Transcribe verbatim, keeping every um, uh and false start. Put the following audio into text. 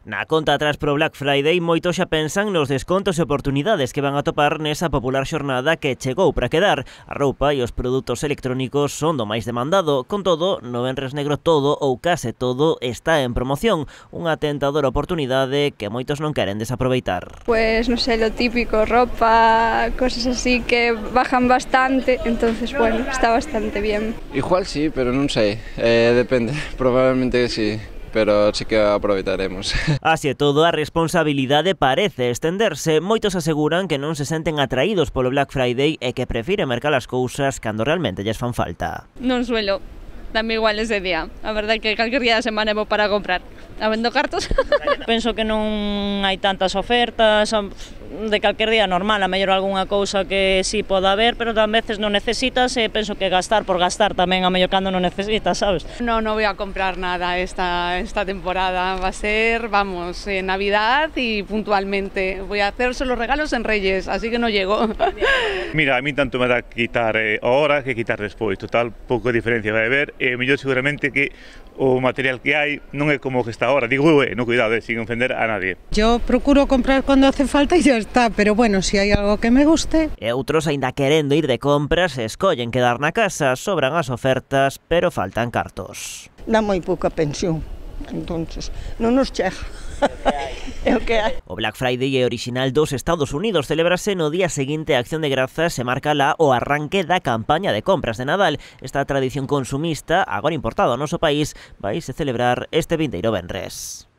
Na conta atrás pro Black Friday, moitos xa pensan nos descontos e oportunidades que van a topar nesa popular xornada que chegou para quedar. A roupa e os produtos electrónicos son do máis demandado. Con todo, no Venres Negro todo ou case todo está en promoción. Unha tentadora oportunidade que moitos non queren desaproveitar. Pues no sé, lo típico, ropa, cosas así que bajan bastante, entonces bueno, está bastante bien. Igual sí, pero non sei, eh, depende, probablemente sí. Pero sí que aproveitaremos. Así é todo, a responsabilidade parece estenderse. Moitos aseguran que non se senten atraídos polo Black Friday e que prefiren mercar as cousas cando realmente lles fan falta. Non suelo, dame igual ese día. A verdade é que calquer día da semana vou para comprar. Habendo cartos. Penso que non hai tantas ofertas, de calquer día normal, a mellor algunha cousa que sí poda haber, pero tamén veces non necesitas e penso que gastar por gastar tamén a mellor cando non necesitas, sabes? No, no voy a comprar nada esta, esta temporada, va a ser, vamos, eh, Navidad y puntualmente. Voy a hacer solo regalos en Reyes, así que no llego. Mira, a mí tanto me dá quitar eh, ahora que quitar despois, total, pouco diferencia vai haber, e mellor seguramente que o material que hai non é como o que está ahora, digo, eh, no cuidado, eh, sin ofender a nadie. Yo procuro comprar cuando hace falta y ya está, pero bueno, si hay algo que me guste. E outros, aínda querendo ir de compras, escollen quedar na casa, sobran as ofertas, pero faltan cartos. Dá moi pouca pensión, entonces non nos chega. É o que hai. O Black Friday é original dos Estados Unidos, celebrase no día seguinte a Acción de Grazas e marca lá o arranque da campaña de compras de Nadal. Esta tradición consumista, agora importada ao noso país, vai se celebrar este vindeiro venres.